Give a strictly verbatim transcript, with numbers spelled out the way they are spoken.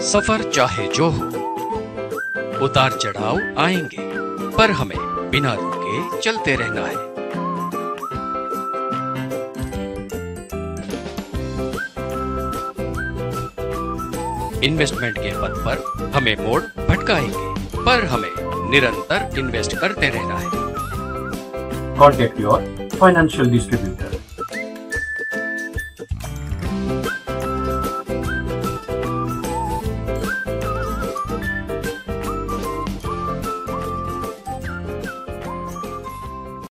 सफर चाहे जो हो, उतार चढ़ाव आएंगे, पर हमें बिना रुके चलते रहना है। इन्वेस्टमेंट के पथ पर हमें मोड़ भटकाएंगे, पर हमें निरंतर इन्वेस्ट करते रहना है। Contact your financial distributor.